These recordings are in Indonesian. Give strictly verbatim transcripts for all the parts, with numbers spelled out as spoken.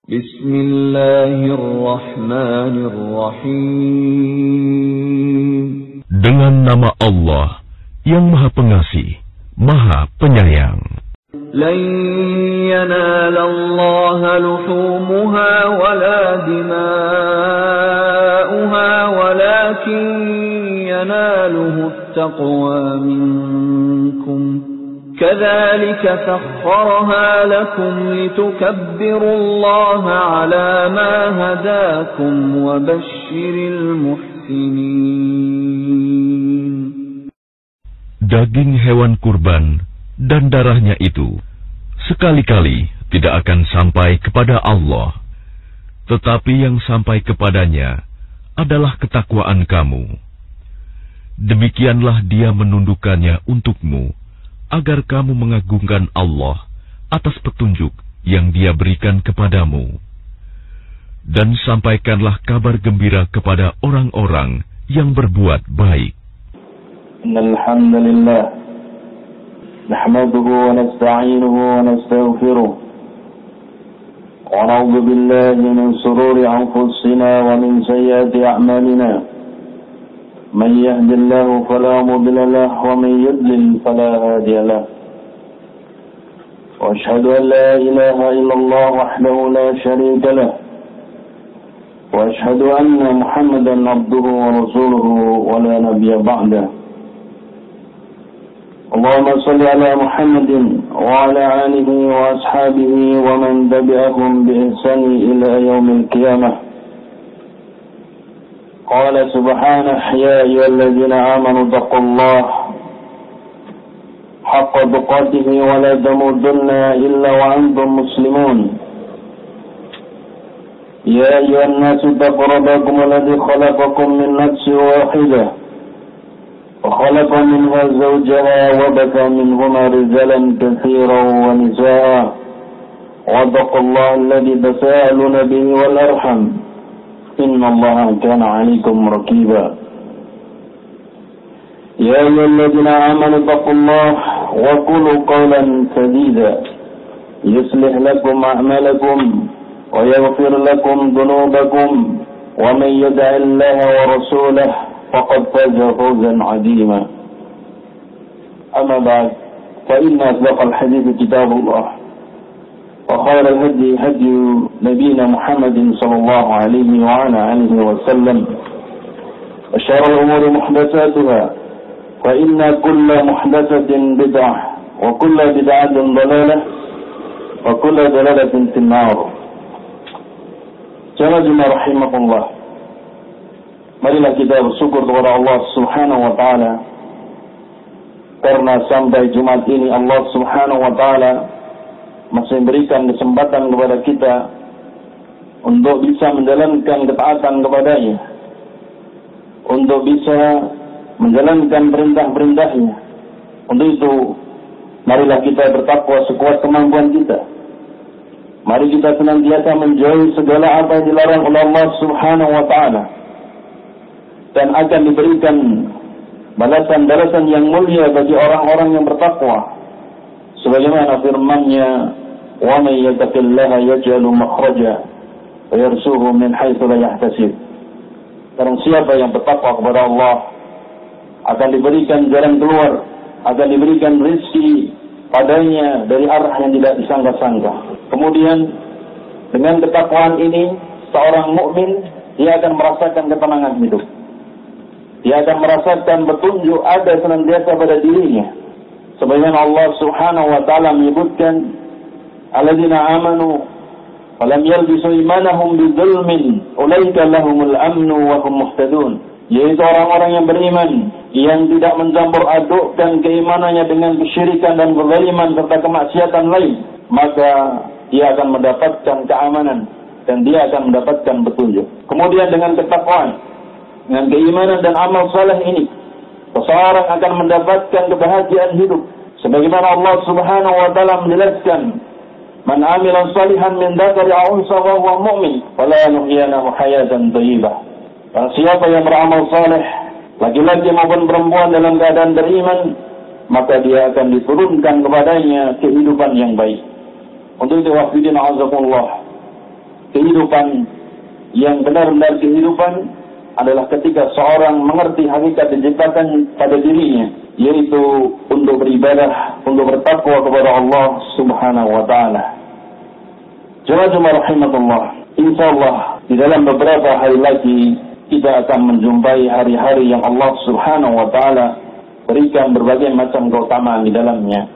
Bismillahirrahmanirrahim. Dengan nama Allah yang Maha Pengasih, Maha Penyayang. Lan yanalallaha luhumuha wala dima'uha walakin yanaluhu at-taqwa minkum. كذلك سخرها لكم لتكبروا الله على ما هداكم وبشر المحسنين. Daging hewan kurban dan darahnya itu sekali-kali tidak akan sampai kepada Allah, tetapi yang sampai kepadanya adalah ketakwaan kamu. Demikianlah Dia menundukkannya untukmu, agar kamu mengagungkan Allah atas petunjuk yang Dia berikan kepadamu. Dan sampaikanlah kabar gembira kepada orang-orang yang berbuat baik. Innal hamdalillah nahmaduhu wa nasta'inuhu wa nastaghfiruh wa na'udzu billahi min shururi anfusina wa min sayyiati a'malina. من يهد الله فلا مضل له ومن يضلل فلا هادي له وأشهد أن لا إله إلا الله وحده لا شريك له وأشهد أن محمدا عبده ورسوله ولا نبي بعده اللهم صل على محمد وعلى آله وأصحابه ومن تبعهم بإحسان إلى يوم القيامة. قال سبحانه يا أيها الذين آمنوا اتقوا الله حق تقاته ولا تموتن إلا وأنتم مسلمون. يا أيها الناس اتقوا ربكم الذي خلقكم من نفس واحدة وخلق منها زوجها وبث منهما رجالا كثيرا ونساء واتقوا الله الذي تساءلون به والأرحم إن الله كان عليكم رقيبا. يا أيها الذين آمنوا اتقوا الله وقولوا قولا سديدا يصلح لكم أعمالكم ويغفر لكم ذنوبكم ومن يطع الله ورسوله فقد فاز فوزا عظيما. أما بعد فإن أصدق الحديث كتاب الله وخير الهدي هدي نبينا محمد صلى الله عليه وعلى آله وسلم وشر الأمور محدثاتها فإن كل محدثة بدعة وكل بدعة ضلالة وكل ضلالة في النار. Jamaah rahimakumullah, marilah kita bersyukur kepada Allah Subhanahu wa taala karena sampai Jumat ini Allah Subhanahu wa taala masih memberikan kesempatan kepada kita untuk bisa menjalankan ketaatan kepadanya, untuk bisa menjalankan perintah-perintahnya. Untuk itu, marilah kita bertakwa sekuat kemampuan kita. Mari kita senantiasa menjauhi segala apa yang dilarang oleh Allah Subhanahu wa taala, dan akan diberikan balasan-balasan yang mulia bagi orang-orang yang bertakwa. Sebagaimana firman-Nya, "Wa may yattaqillaha yaj'al makhraja wa yarzuqhu min haitsu la yahtasib." Barang siapa yang bertakwa kepada Allah akan diberikan jalan keluar, akan diberikan rezeki padanya dari arah yang tidak disangka-sangka. Kemudian dengan ketakwaan ini seorang mukmin dia akan merasakan ketenangan hidup. Dia akan merasakan petunjuk ada senantiasa pada dirinya. Sebagaimana Allah Subhanahu wa taala menyebutkan, "Alladzina amanu wa lam yalbisu imanahum bidzulmin, ulaika lahumul amnu wa hum muhtadun." Yaitu orang-orang yang beriman yang tidak mencampur adukkan keimanannya dengan kesyirikan dan kezaliman serta kemaksiatan lain, maka dia akan mendapatkan keamanan dan dia akan mendapatkan petunjuk. Kemudian dengan ketakwaan, dengan keimanan dan amal saleh ini, seseorang akan mendapatkan kebahagiaan hidup. Sebagaimana Allah Subhanahu wa taala menjelaskan, "Man 'amila shalihan min dzakari aw unsa wa huwa mu'min, fala nuhyiyanahu hayatan thayyibah." Barang siapa yang beramal saleh, laki-laki maupun perempuan dalam keadaan beriman, maka dia akan diturunkan kepadanya kehidupan yang baik. Untuk itu wafidin azakumullah, kehidupan yang benar-benar kehidupan adalah ketika seorang mengerti hakikat diciptakan pada dirinya, yaitu untuk beribadah, untuk bertakwa kepada Allah Subhanahu wa taala. Jemaah rahimakumullah, insyaallah di dalam beberapa hari lagi kita akan menjumpai hari-hari yang Allah Subhanahu wa taala berikan berbagai macam keutamaan di dalamnya,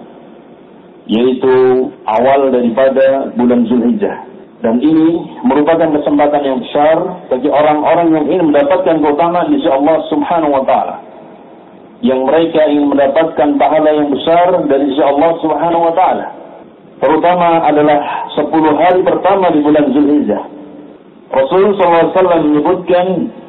yaitu awal daripada bulan Zulhijjah. Dan ini merupakan kesempatan yang besar bagi orang-orang yang ingin mendapatkan keutamaan di sisi Allah Subhanahu wa taala. Yang mereka ingin mendapatkan pahala yang besar dari sisi Allah Subhanahu wa taala. Terutama adalah sepuluh hari pertama di bulan Zulhijjah. Rasulullah shallallahu alaihi wasallam menyebutkan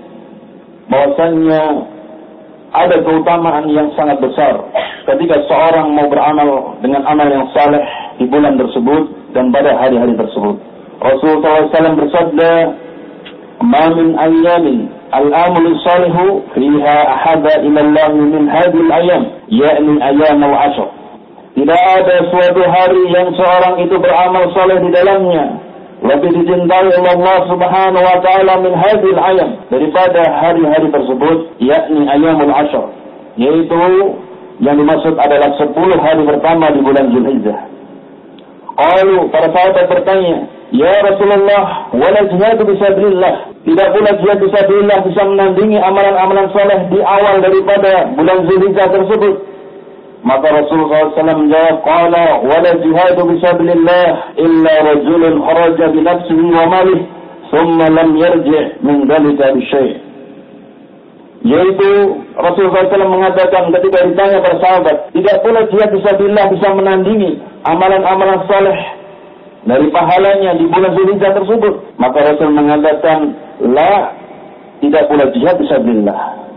bahwasannya ada keutamaan yang sangat besar ketika seorang mau beramal dengan amal yang saleh di bulan tersebut dan pada hari-hari tersebut. Rasulullah shallallahu alaihi wasallam bersabda, "Ma min ayyamin al-amalu salihu fiha ahaba ila Allah min hadhihi al-ayyam, yakni ayyamul ashr." Tidak ada suatu hari yang seorang itu beramal saleh di dalamnya lebih dicintai oleh Allah Subhanahu wa taala min hadhihi al-ayyam, daripada hari-hari tersebut, yakni ayyamul ashr, yaitu yang dimaksud adalah sepuluh hari pertama di bulan Zulhijjah. Qalu, para sahabat bertanya, "Ya Rasulullah, wala jihad fisabilillah." Tidak pula jihad fisabilillah bisa menandingi amalan-amalan saleh di awal daripada bulan Zulhijjah tersebut. Maka Rasulullah shallallahu alaihi wasallam menjawab, "Qala wala jihad fisabilillah illa rajulun kharaja bi nafsihi wa malihi thumma lam yarji' min dhalika bi syai'." Yaitu Rasulullah shallallahu alaihi wasallam mengatakan ketika ditanya para sahabat, tidak pula jihad fisabilillah bisa menandingi amalan-amalan saleh dari pahalanya di bulan Zulhijjah tersebut. Maka Rasul mengatakan, la, tidak pula jihad fisabilillah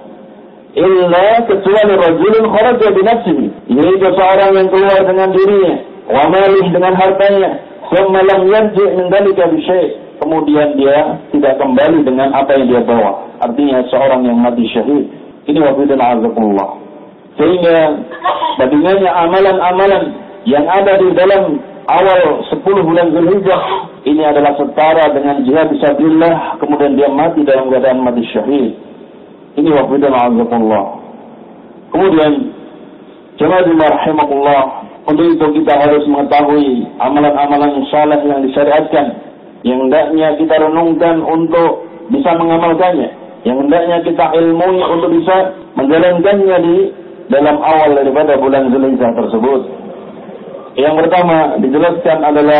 illa kecuali rajulun kharaja bi nafsihi, yaitu seorang yang keluar dengan dirinya, wa malih dengan hartanya, thumma lam yarji' min dhalika bi syai', kemudian dia tidak kembali dengan apa yang dia bawa. Artinya seorang yang mati syahid. Ini wafidun azakumullah. Sehingga bagaimana amalan-amalan yang ada di dalam awal sepuluh bulan Zulhijjah ini adalah setara dengan jihad fisabilillah, kemudian dia mati dalam keadaan mati syahid. Ini wafidun azakumullah. Kemudian jemaah rahimakumullah, untuk itu kita harus mengetahui amalan-amalan saleh yang disyariatkan, yang hendaknya kita renungkan untuk bisa mengamalkannya, yang hendaknya kita ilmui untuk bisa menjalankannya di dalam awal daripada bulan Zulhijjah tersebut. Yang pertama dijelaskan adalah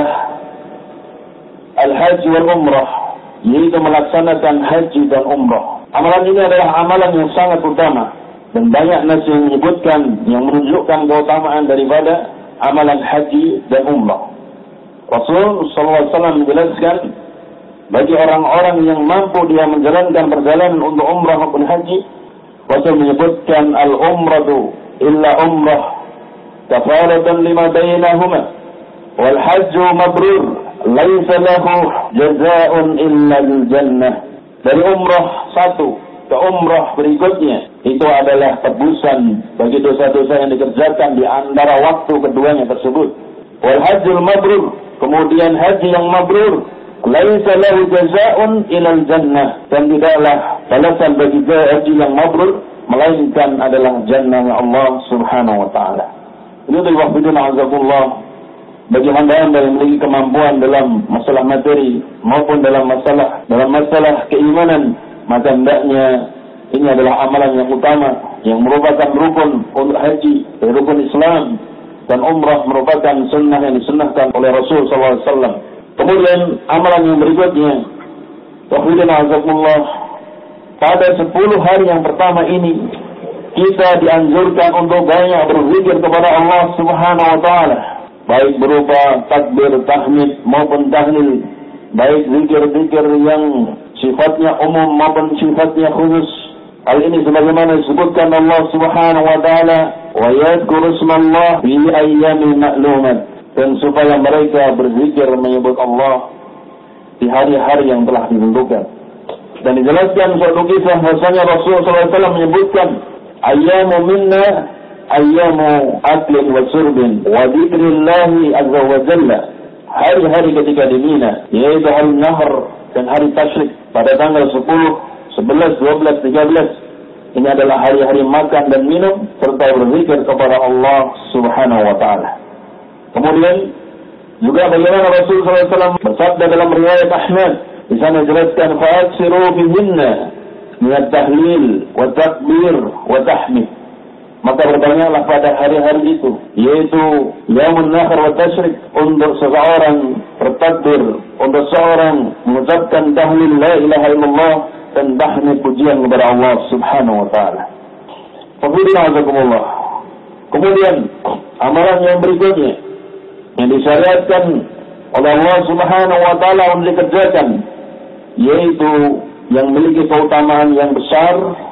al-haji wal umrah, yaitu melaksanakan haji dan umrah. Amalan ini adalah amalan yang sangat utama dan banyak nas yang menyebutkan, yang menunjukkan keutamaan daripada amalan haji dan umrah. Rasul sallallahu alaihi wasallam menjelaskan bagi orang-orang yang mampu dia menjalankan perjalanan untuk umrah maupun haji, Rasul menyebutkan al-umratu illa umrah kafaratan lima bainahuma wal hajju mabrur laisa lahu jazaa'un illa al-jannah. Dari umrah satu ke umrah berikutnya itu adalah tebusan bagi dosa-dosa yang dikerjakan di antara waktu keduanya tersebut. Wal hajjul mabrur, kemudian haji yang mabrur, laisa lahu jazaa'un ilal jannah, dan tidaklah balasan bagi haji yang mabrur melainkan adalah jannah Allah Subhanahu wa taala. Ini adalah wafidun azakullah bagi hamba-hamba yang memiliki kemampuan dalam masalah materi maupun dalam masalah dalam masalah keimanan, maka hendaknya ini adalah amalan yang utama yang merupakan rukun untuk haji, rukun Islam, dan umrah merupakan sunnah yang disunnahkan oleh Rasul sallallahu alaihi wasallam. Kemudian amalan yang berikutnya, wafidun azakumullah, pada sepuluh hari yang pertama ini kita dianjurkan untuk banyak berzikir kepada Allah Subhanahu wa taala, baik berupa takbir, tahmid maupun tahlil, baik zikir-zikir yang sifatnya umum maupun sifatnya khusus. Hal ini sebagaimana disebutkan Allah Subhanahu wa taala, wa yadhkuru ismallah fi ayyamin ma'lumat, dan supaya mereka berzikir menyebut Allah di hari-hari yang telah ditentukan. Dan dijelaskan suatu kisah bahwasanya Rasulullah sallallahu alaihi wasallam menyebutkan ayyamu minna ayyamu aklin wa surbin wa dzikrillahi azza wa jalla hari-hari ketika di Mina, yaitu hari Nahr dan hari Tasyrik pada tanggal sepuluh, sebelas, dua belas, tiga belas. Ini adalah hari-hari makan dan minum serta berzikir kepada Allah Subhanahu wa taala. Kemudian juga bagaimana Rasul sallallahu alaihi wasallam bersabda dalam riwayat Ahmad, di sana dijelaskan fa'aksiru bihinna min at-tahlil wa takbir wa tahmid. Maka berbanyaklah pada hari-hari itu, yaitu Yaumun Nahr wa Tasyrik, untuk seseorang bertakbir, untuk seorang mengucapkan tahlil la ilaha illallah dan tahmid pujian kepada Allah Subhanahu wa taala. Alhamdulillah. Kemudian amalan yang berikutnya yang disyariatkan oleh Allah Subhanahu wa taala untuk dikerjakan, yaitu yang memiliki keutamaan yang besar,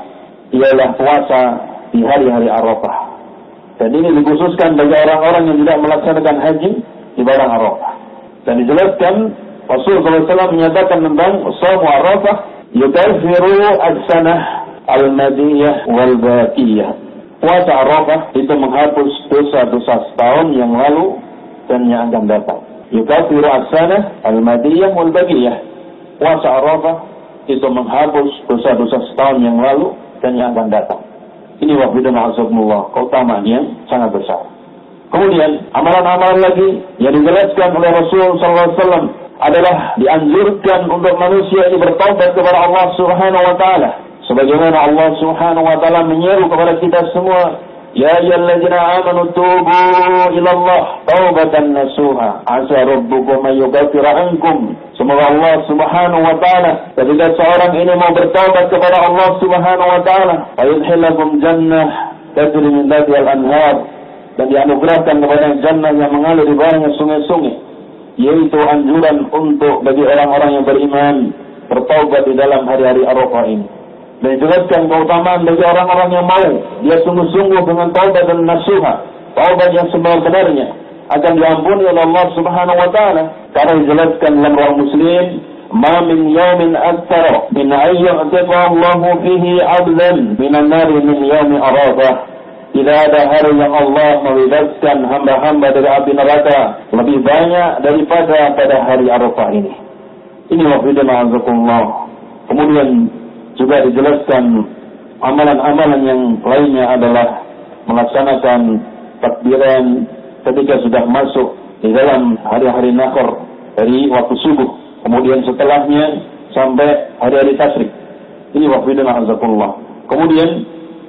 ialah puasa di hari-hari Arafah. Dan ini dikhususkan bagi orang-orang yang tidak melaksanakan haji di padang Arafah. Dan dijelaskan Rasul sallallahu alaihi wasallam menyatakan tentang shaum Arafah, yukaffiru as-sanah al-madiyah wal baqiyah. Puasa Arafah itu menghapus dosa-dosa setahun yang lalu dan yang akan datang. Yukaffiru as-sanah al-madiyah wal baqiyah. Puasa Arafah itu menghapus dosa-dosa setahun yang lalu dan yang akan datang. Ini wahidun azakumullah, keutamaan yang sangat besar. Kemudian amalan-amalan lagi yang dijelaskan oleh Rasul sallallahu alaihi wasallam adalah dianjurkan untuk manusia ini bertaubat kepada Allah Subhanahu wa taala. Sebagaimana Allah Subhanahu wa taala menyeru kepada kita semua, ya ayyuhalladzina amanu tubu ila Allah taubatan nasuha asa rabbukum an yughfira ankum. Semoga Allah Subhanahu wa taala ketika seorang ini mau bertaubat kepada Allah Subhanahu wa taala, ayudhilakum jannah tajri min tahtiha al-anhar, dan dianugerahkan kepada jannah yang mengalir di bawahnya sungai-sungai, yaitu anjuran untuk bagi orang-orang yang beriman bertaubat di dalam hari-hari Arafah ini. Dan dijelaskan keutamaan bagi orang-orang yang mau dia sungguh-sungguh dengan taubat dan nasuha, taubat yang sebenar-benarnya, akan diampuni oleh Allah Subhanahu wa taala. Karena dijelaskan dalam Sahih Muslim, "Ma min yawmin aktsara min ayyatiqa Allahu fihi 'abdan min an-nar min yawmi Arafah." Tidak ada hari yang Allah membebaskan hamba-hamba dari api neraka lebih banyak daripada pada hari Arafah ini. Ini wafidun azakumullah. Kemudian juga dijelaskan amalan-amalan yang lainnya adalah melaksanakan takbiran ketika sudah masuk di dalam hari-hari Nahr dari waktu subuh, kemudian setelahnya sampai hari-hari Tasyrik. Ini wafidun azakumullah. Kemudian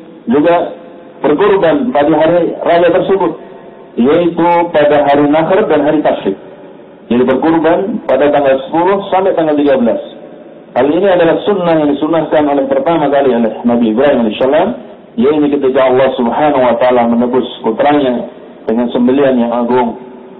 juga berkurban pada hari raya tersebut, yaitu pada hari Nahr dan hari Tasyrik. Jadi berkurban pada tanggal sepuluh sampai tanggal tiga belas. Hal ini adalah sunnah yang disunnahkan oleh pertama kali oleh Nabi Ibrahim alaihissalam, yaitu ketika Allah Subhanahu wa taala menebus putranya dengan sembelihan yang agung.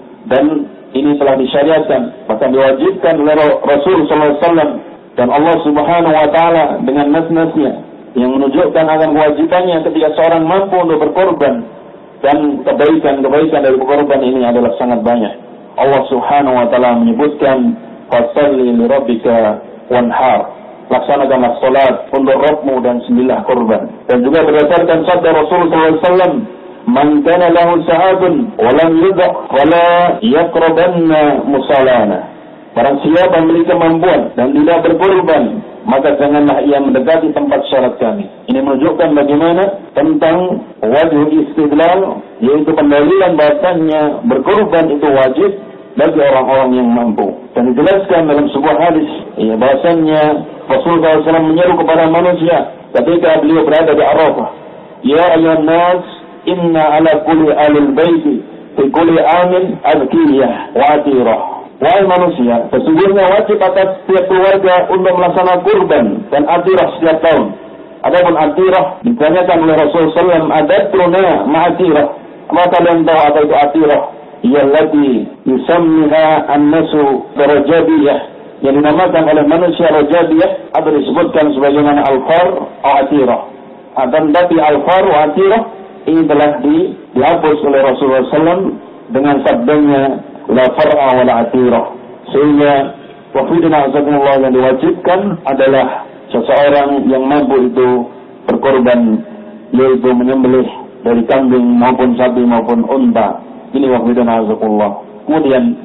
Dan ini telah disyariatkan, bahkan diwajibkan oleh Rasul sallallahu alaihi wasallam, dan Allah Subhanahu wa taala dengan nas-nasnya yang menunjukkan akan kewajibannya ketika seorang mampu untuk berkorban. Dan kebaikan-kebaikan dari berkorban ini adalah sangat banyak. Allah Subhanahu wa taala menyebutkan, "Fasholli li rabbika wanhar." Laksanakanlah salat untuk Rabbmu dan sembelihlah korban. Dan juga berdasarkan sabda Rasul sallallahu alaihi wasallam, "Man kana lahu sa'atun wa lam yudha wa la yaqrabanna musallana." Barang siapa memiliki kemampuan dan tidak berkorban, maka janganlah ia mendekati tempat salat kami. Ini menunjukkan bagaimana tentang wajib istidlal, yaitu pendalilan bahasanya berkorban itu wajib bagi orang-orang yang mampu. Dan dijelaskan dalam sebuah hadis, ya, bahasanya Rasulullah sallallahu alaihi wasallam menyeru kepada manusia ketika beliau berada di Arafah, "Ya ayyuhan nas, inna ala kulli alil baiti fi kulli amin adkiyah wa atirah." Wahai manusia, sesungguhnya wajib atas setiap keluarga untuk melaksanakan kurban dan atirah setiap tahun. Adapun atirah ditanyakan oleh Rasulullah sallallahu alaihi wasallam, "Adatruna ma'atirah." Apa kalian tahu apa itu atirah? Yallati yusammiha an-nasu rajabiyah, yang dinamakan oleh manusia rajabiyah atau disebutkan sebagaimana al-far atau atirah. Dan tapi al-far wa atirah ini telah di, dihapus oleh Rasulullah sallallahu alaihi wasallam dengan sabdanya, "La far'a wa la atirah." Sehingga wafidina azakumullah yang diwajibkan adalah seseorang yang mampu itu berkorban, yaitu menyembelih dari kambing maupun sapi maupun unta. Ini wafidina azakumullah. Kemudian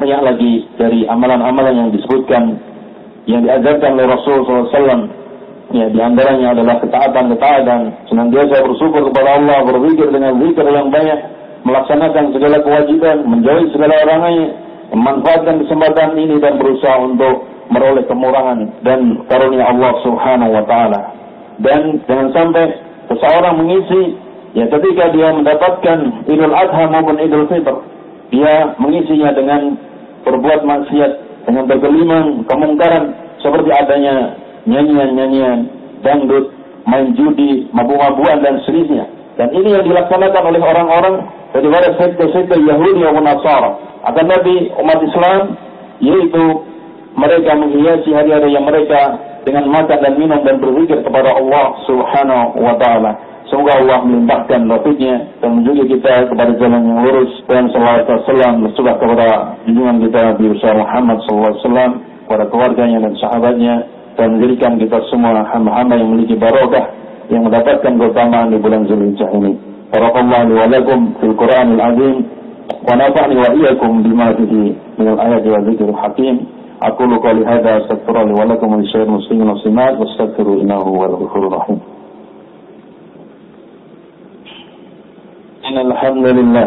banyak lagi dari amalan-amalan yang disebutkan, yang diajarkan oleh Rasul sallallahu alaihi wasallam. Ya, di antaranya adalah ketaatan-ketaatan, senantiasa bersyukur kepada Allah, berzikir dengan zikir yang banyak, melaksanakan segala kewajiban, menjauhi segala larangannya, memanfaatkan kesempatan ini dan berusaha untuk meroleh kemurahan dan karunia Allah Subhanahu wa taala. Dan jangan sampai seseorang mengisi, ya ketika dia mendapatkan Idul Adha maupun Idul Fitr, dia mengisinya dengan berbuat maksiat, dengan bergelimang kemungkaran seperti adanya nyanyian-nyanyian, dangdut, main judi, mabuk-mabukan dan sejenisnya. Dan ini yang dilaksanakan oleh orang-orang daripada sekte-sekte Yahudi maupun Nasara. Akan Nabi umat Islam, yaitu mereka menghiasi hari-hari yang mereka dengan makan dan minum dan berzikir kepada Allah Subhanahu wa taala. Semoga Allah melimpahkan taufiknya dan menunjuk kita kepada jalan yang lurus, dan sallallahu alaihi wasallam bersumpah kepada junjungan kita Nabi Muhammad sallallahu alaihi wasallam, kepada keluarganya dan sahabatnya, dan menjadikan kita semua hamba-hamba yang memiliki barokah, yang mendapatkan keutamaan di bulan Zulhijjah ini. Barakallahu li wa lakum fil Qur'anil azim, wa nafa'ani wa iyyakum bima fihi min al-ayati wa dzikril hakim. Aqulu qawli hadza astaghfirullaha li wa lakum wa lisa'iril muslimin wal muslimat wastaghfiru innahu huwal ghafurur rahim. Innal hamdalillah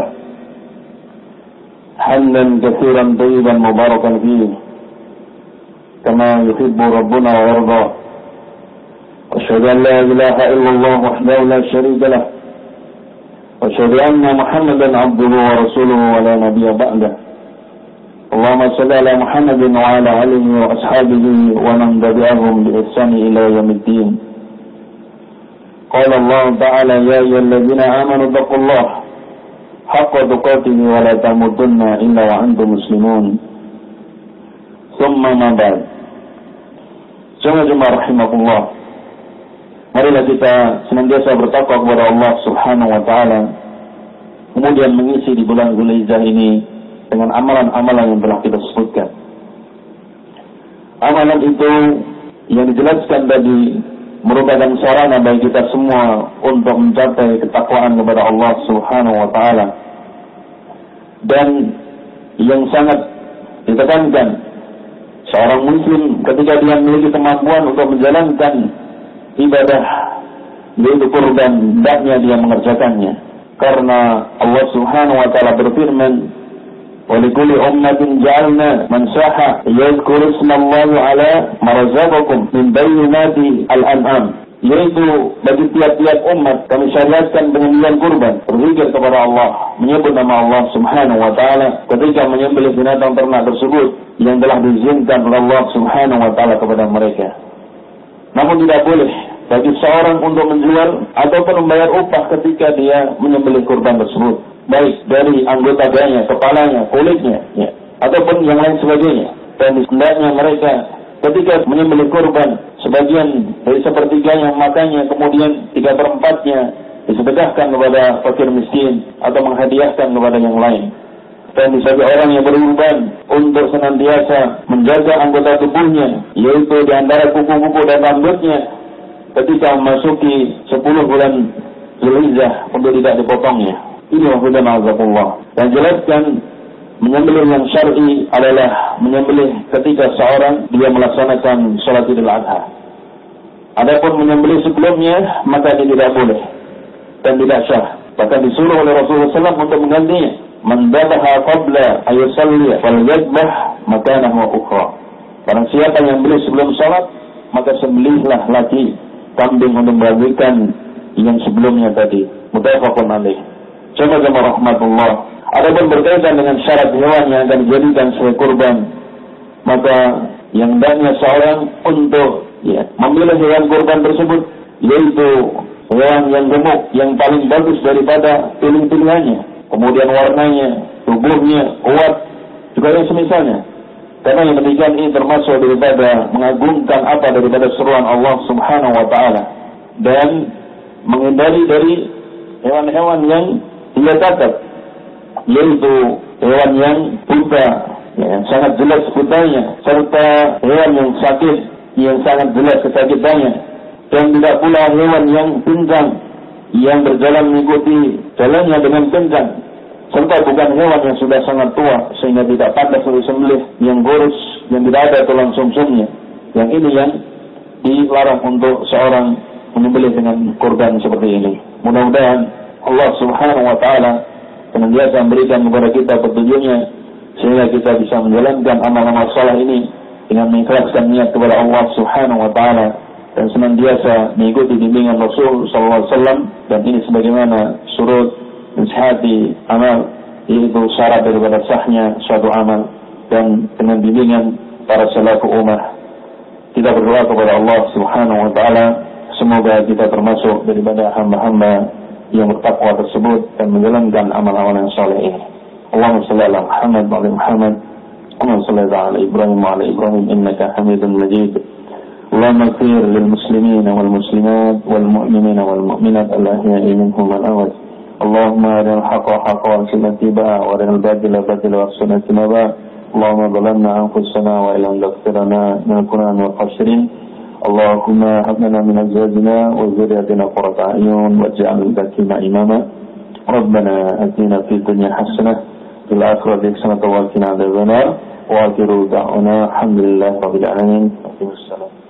hamdan katsiran thayyiban mubarakan fihi كما يحب ربنا ويرضى. أشهد أن لا إله إلا الله وحده لا شريك له، وأشهد أن محمدا عبده ورسوله ولا نبي بعده. اللهم صل على محمد وعلى آله وأصحابه ومن تبعهم بإحسان إلى يوم الدين. قال الله تعالى: يا أيها الذين آمنوا اتقوا الله حق تقاته ولا تموتن إلا وأنتم مسلمون. ثم ما بعد. Jemaah rahimahullah, marilah kita senantiasa bertakwa kepada Allah Subhanahu wa taala, kemudian mengisi di bulan Zulhijjah ini dengan amalan-amalan yang telah kita sebutkan. Amalan itu yang dijelaskan tadi merupakan sarana bagi kita semua untuk mencapai ketakwaan kepada Allah Subhanahu wa taala. Dan yang sangat ditekankan, seorang muslim ketika dia memiliki kemampuan untuk menjalankan ibadah, yaitu kurban, hendaknya dia mengerjakannya. Karena Allah Subhanahu wa taala berfirman, "Wa likulli ummatin ja'alna mansaha yadhkuru ismallahi 'ala ma razaqakum min bayyinati al-an'am." Yaitu bagi tiap-tiap umat kami syariatkan penyembelihan kurban, berzikir kepada Allah, menyebut nama Allah Subhanahu wa taala ketika menyembelih binatang ternak tersebut yang telah diizinkan oleh Allah Subhanahu wa taala kepada mereka. Namun tidak boleh bagi seorang untuk menjual ataupun membayar upah ketika dia menyembelih kurban tersebut, baik dari anggota badannya, kepalanya, kulitnya, ya, ataupun yang lain sebagainya. Dan hendaknya mereka ketika menyembelih kurban, sebagian dari sepertiganya memakannya, kemudian tiga perempatnya disedekahkan kepada fakir miskin atau menghadiahkan kepada yang lain. Dan bagi orang yang berkorban untuk senantiasa menjaga anggota tubuhnya, yaitu di antara kuku-kuku dan rambutnya, ketika memasuki sepuluh bulan Zulhijjah untuk tidak dipotongnya. Ini wahdan azakullah. Dan jelaskan menyembelih yang syar'i adalah menyembelih ketika seorang dia melaksanakan salat Idul Adha. Adapun menyembelih sebelumnya maka dia tidak boleh dan tidak sah. Bahkan disuruh oleh Rasulullah shallallahu alaihi wasallam untuk menggantinya. Man dhabaha qabla ayusalli falyadbah makanahu ukhra. Barang siapa yang beli sebelum salat, maka sembelihlah lagi kambing untuk membagikan yang sebelumnya tadi. Muttafaqun alaih. Jamaah rahmatullah. Adapun berkaitan dengan syarat hewan yang akan dijadikan sebagai kurban, maka yang hendaknya seorang untuk ya, memilih hewan kurban tersebut, yaitu hewan yang gemuk, yang paling bagus daripada pilih-pilihannya, kemudian warnanya, tubuhnya kuat, juga yang semisalnya. Karena yang demikian ini termasuk daripada mengagungkan apa daripada seruan Allah Subhanahu wa taala, dan menghindari dari hewan-hewan yang dia catat, yaitu hewan yang buta, ya, yang sangat jelas butanya, serta hewan yang sakit, yang sangat jelas kesakitannya, dan tidak pula hewan yang pincang, yang berjalan mengikuti jalannya dengan kencang, serta bukan hewan yang sudah sangat tua sehingga tidak pantas untuk disembelih, yang kurus, yang tidak ada tulang sumsumnya. Yang ini yang dilarang untuk seorang menyembelih dengan kurban seperti ini. Mudah-mudahan Allah Subhanahu wa taala senantiasa memberikan kepada kita petunjuknya sehingga kita bisa menjalankan amal-amal saleh ini dengan mengikhlaskan niat kepada Allah Subhanahu wa taala dan senantiasa mengikuti bimbingan Rasul sallallahu alaihi wasallam, dan ini sebagaimana surut nasihati amal, yaitu syarat daripada sahnya suatu amal, dan dengan bimbingan para salafus ummah. Kita berdoa kepada Allah Subhanahu wa taala semoga kita termasuk daripada hamba-hamba yang bertakwa tersebut dan menjalankan amal-amal yang saleh ini. Allahumma shalli ala Muhammad wa ala Muhammad, Allahumma shalli ala Ibrahim wa ala Ibrahim innaka Hamidum Majid. Allahumma ighfir lil muslimin wal muslimat wal mu'minin wal mu'minat al-ahya'i minhum wal amwat. Allahumma arina al-haqqa haqqan warzuqna ittiba'ahu wa arina al-batila batilan warzuqna ijtinabah. Allahumma zalamna anfusana wa illam taghfir lana lanakunanna minal khasirin. Allahumma hab lana min azwajina wa dhurriyyatina qurrata a'yun waj'alna lil muttaqina imama. Rabbana atina fid dunya hasanah fil akhirati hasanah wa qina adzabannar. Wa akhiru da'wana alhamdulillahi rabbil alamin. Wassalam.